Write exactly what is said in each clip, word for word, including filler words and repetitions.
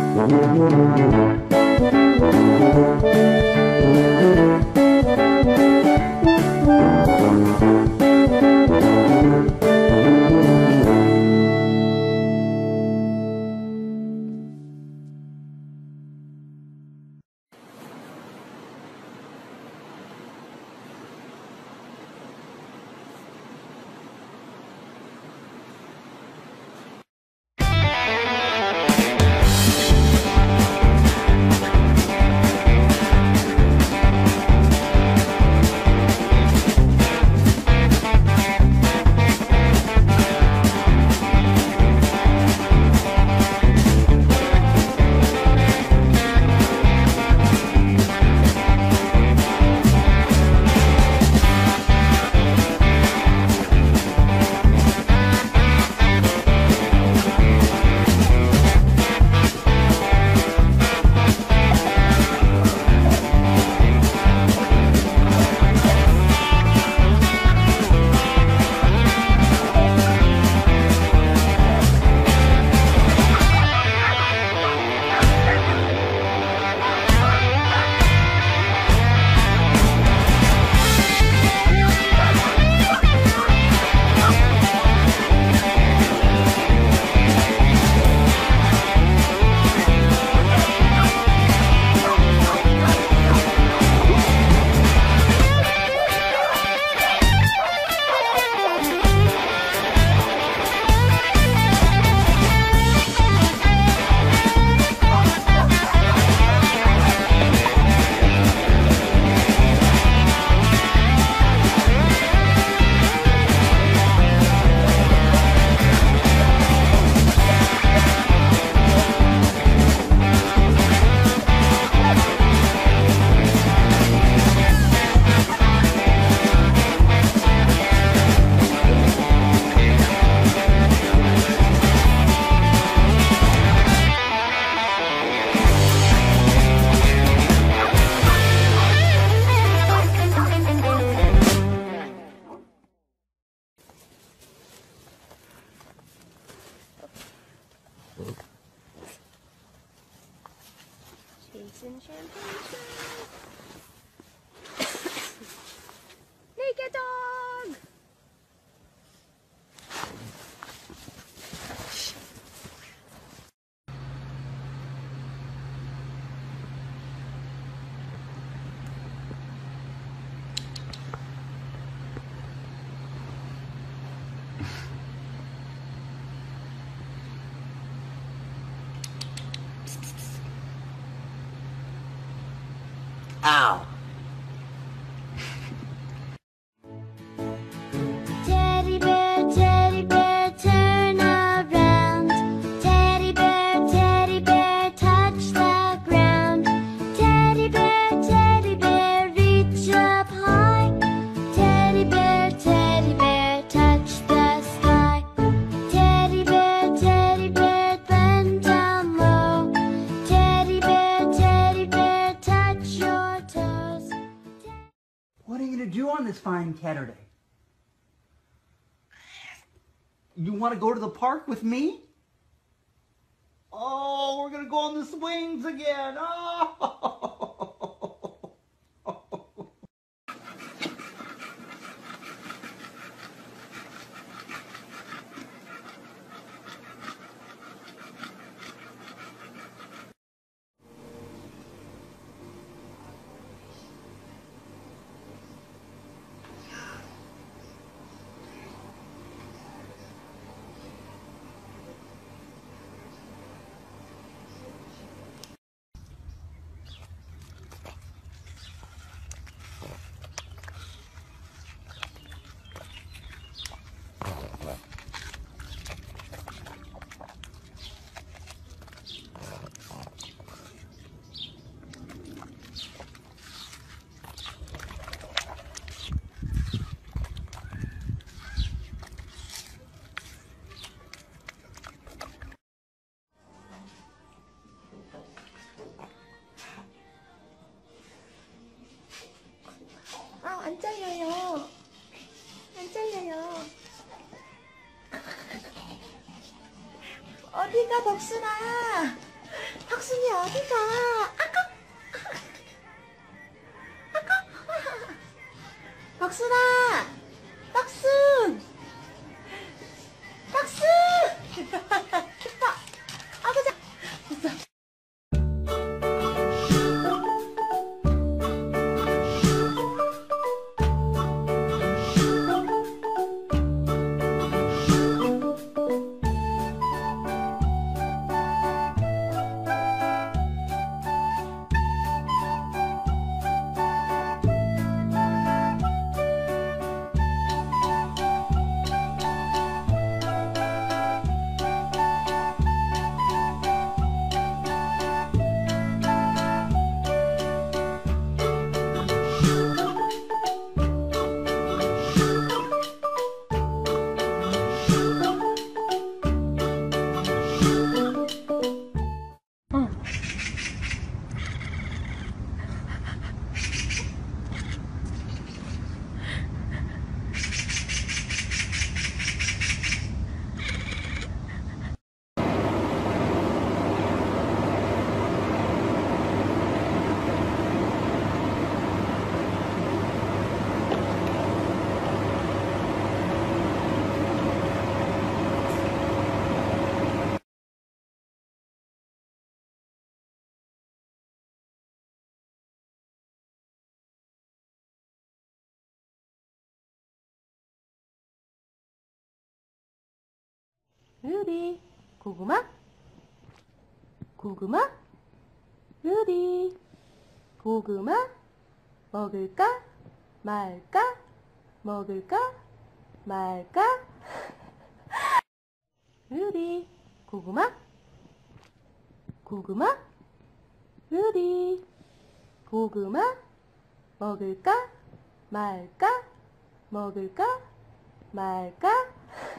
Chasing champagne. Naked dog! Ow. Teddy bear, teddy bear, turn around. Teddy bear, teddy bear, touch the ground. Teddy bear, teddy bear, reach up high. Teddy bear, teddy bear, touch the sky. Teddy bear, teddy bear, bend down low. Teddy bear, teddy bear, touch your toes. What are you going to do on this fine Saturday? You want to go to the park with me? Oh, we're going to go on the swings again. Oh. 아, 안 잘려요. 안 잘려요. 어디가 덕순아? 덕순아! 어디 가? 아까, 아까, 덕순아, 덕순, 덕순. 됐다. 아, 가자. 됐어. 루디, 고구마? 고구마? 루디, 고구마? 먹을까? 말까? 먹을까? 말까? 루디, 고구마? 고구마? 루디, 고구마? 먹을까? 말까? 먹을까? 말까?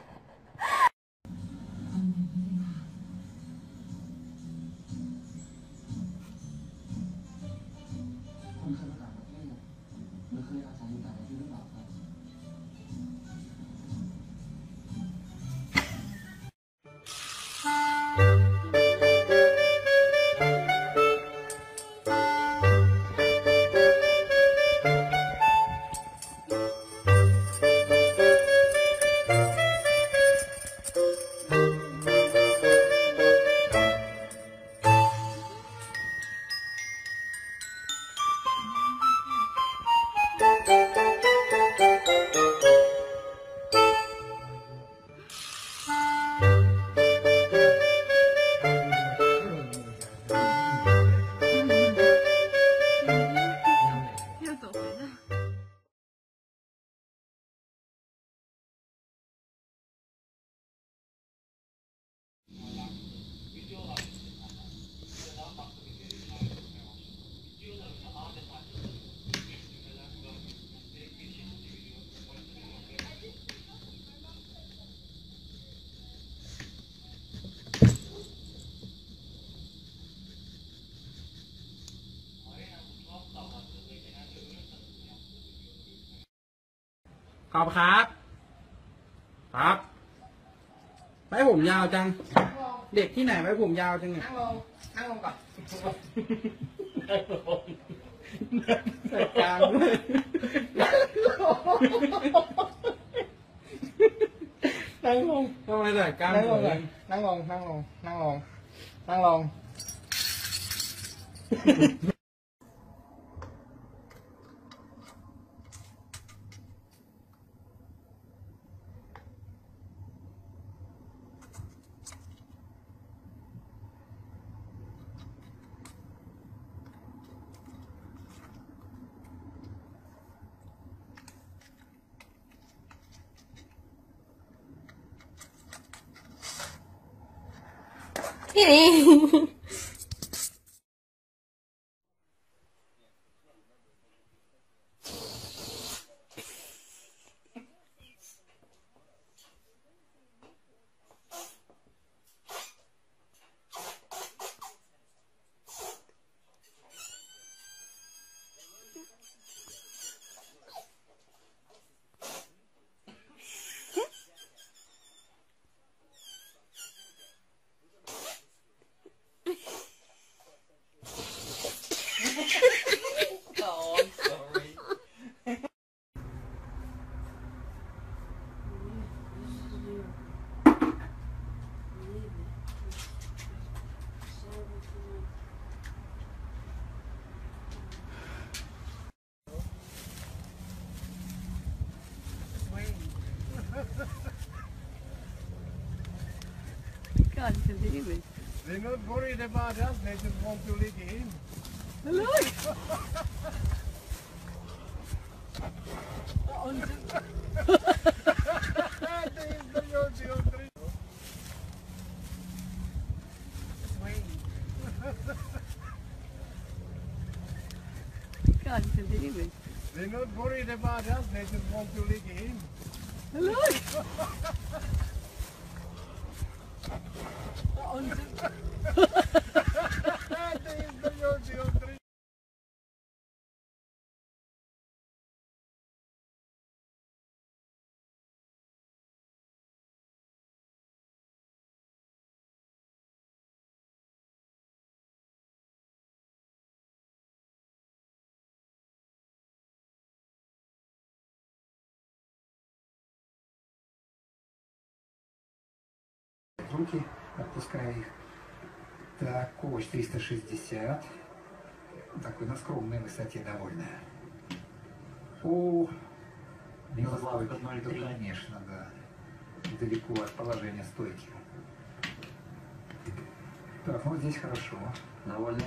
ขอบครับครับไว้ผมยาวจังเด็กที่ไหนไว้ผมยาวจังเนี่ยนั่งลงนั่งลงก่อนนั่งลงใส่กลางด้วยนั่งลงทำไมใส่กลางนั่งลงนั่งลงนั่งลงนั่งลงนั่งลง 피니. believe it. They're not worried about us, they just want to lick in. Look! Can't believe it. They're not worried about us, they just want to lick in. Look! Руки, отпуская их. Так, овощ триста шестьдесят. Такой на скромной высоте довольная. О, милославы, конечно, да. Далеко от положения стойки. Так, ну вот здесь хорошо. Довольно.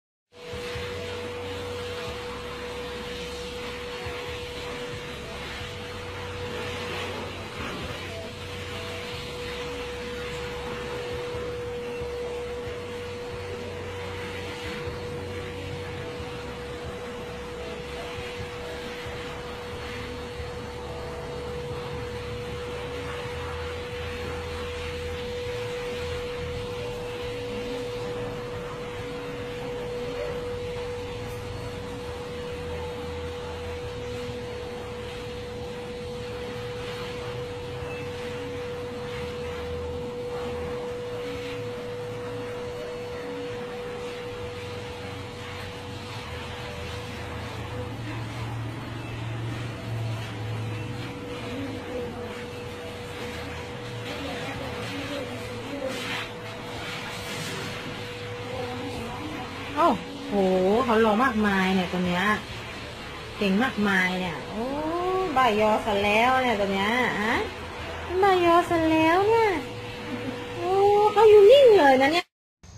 โอ้โหเขาลงมากมายเนี่ยตัวเนี้ยเก่งมากมายเนี่ยโอ้ใบยอซะแล้วเนี่ยตัวเนี้ยฮะใบยอซะแล้วเนี่ยโอ้เขาอยู่นิ่งเลยนะเนี่ย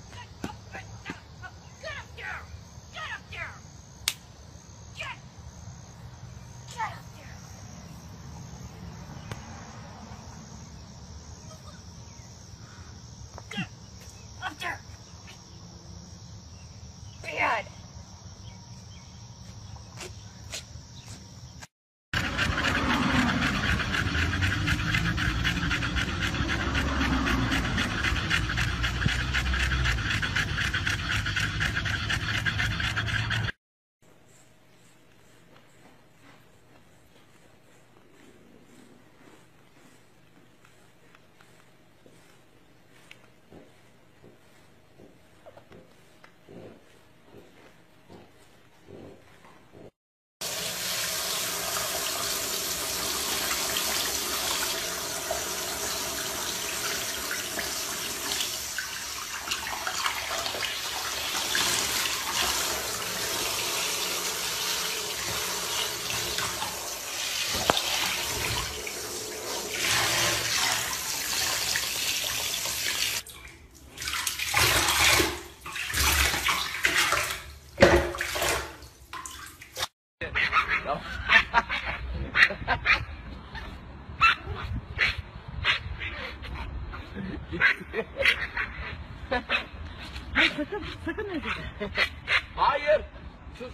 Sakın, sakın ne dedi? Hayır. Sus.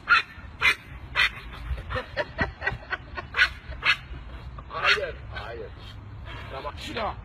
hayır, hayır. Tamam. Şuna.